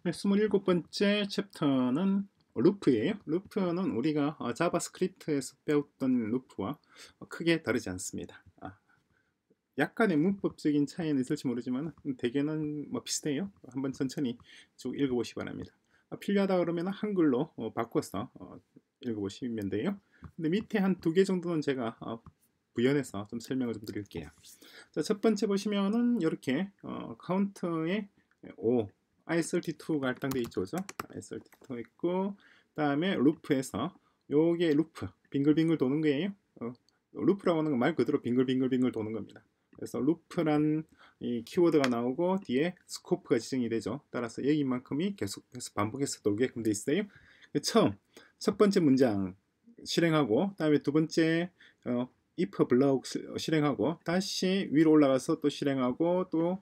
네, 27번째 챕터는 루프예요. 루프는 우리가 자바스크립트에서 배웠던 루프와 크게 다르지 않습니다. 약간의 문법적인 차이는 있을지 모르지만 대개는 뭐 비슷해요. 한번 천천히 쭉 읽어보시기 바랍니다. 필요하다 그러면 한글로 바꿔서 읽어보시면 돼요. 근데 밑에 한 두 개 정도는 제가 부연해서 좀 설명을 좀 드릴게요. 자, 첫 번째 보시면은 이렇게 카운트에 5 i32가 할당되어 있죠, 그죠? i32 있고, 다음에 루프에서 요게 루프 빙글빙글 도는 거예요. 루프라고 하는 건 말 그대로 빙글빙글빙글 도는 겁니다. 그래서 루프란 이 키워드가 나오고 뒤에 스코프가 지정이 되죠. 따라서 여기만큼이 계속해서 반복해서 돌게끔 돼 있어요. 처음 첫 번째 문장 실행하고, 다음에 두 번째 if 블럭 실행하고, 다시 위로 올라가서 또 실행하고, 또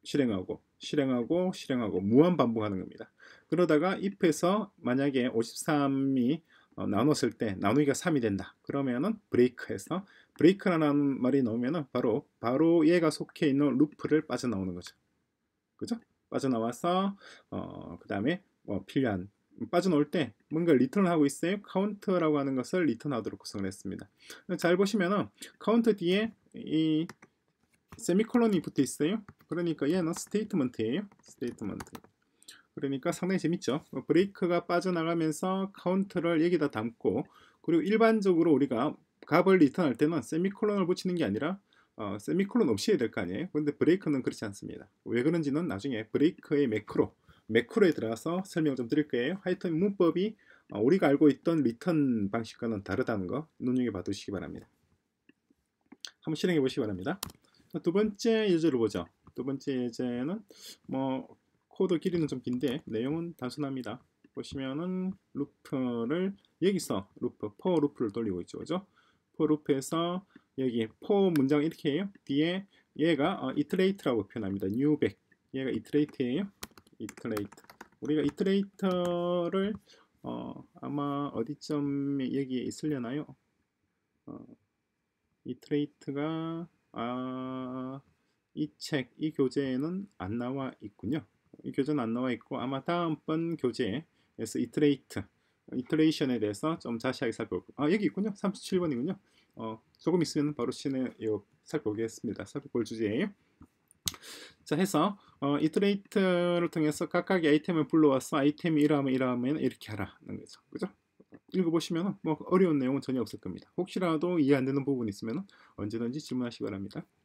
실행하고 무한 반복하는 겁니다. 그러다가 if에서 만약에 53이 나눴을 때 나누기가 3이 된다. 그러면은 브레이크해서 브레이크라는 말이 나오면은 바로 얘가 속해 있는 루프를 빠져나오는 거죠. 그죠? 빠져나와서 그 다음에 필요한 빠져나올 때 뭔가 리턴을 하고 있어요. 카운트라고 하는 것을 리턴하도록 구성을 했습니다. 잘 보시면은 카운트 뒤에 이 세미콜론이 붙어 있어요. 그러니까 얘는 스테이트먼트예요. 스테이트먼트. 그러니까 상당히 재밌죠. 브레이크가 빠져나가면서 카운트를 여기다 담고, 그리고 일반적으로 우리가 값을 리턴할 때는 세미콜론을 붙이는 게 아니라 세미콜론 없이 해야 될 거 아니에요. 그런데 브레이크는 그렇지 않습니다. 왜 그런지는 나중에 브레이크의 매크로에 들어가서 설명 좀 드릴 거예요. 하여튼 문법이 우리가 알고 있던 리턴 방식과는 다르다는 거 눈여겨봐 두시기 바랍니다. 한번 실행해 보시기 바랍니다. 두 번째 예제를 보죠. 두 번째 예제는 뭐 코드 길이는 좀 긴데 내용은 단순합니다. 보시면은 루프를 여기서 for 루프를 돌리고 있죠, 그죠? for 루프에서 여기 for 문장 이렇게 해요. 뒤에 얘가 iterate라고 표현합니다. new back. 얘가 iterate예요. iterate. 우리가 iterate를 아마 어디쯤에 여기에 있으려나요? iterate가 이 이 교재에는 안 나와 있군요. 이 교재는 안 나와 있고 아마 다음번 교재에서 이터레이션에 대해서 좀 자세하게 살펴볼게요. 여기 있군요. 37번이군요. 조금 있으면 바로 살펴보겠습니다. 살펴볼 주제예요. 자, 해서 이터레이트를 통해서 각각의 아이템을 불러와서 아이템이 이러면 이렇게 하라는 거죠. 그죠? 읽어보시면 뭐 어려운 내용은 전혀 없을 겁니다. 혹시라도 이해 안 되는 부분이 있으면 언제든지 질문하시기 바랍니다.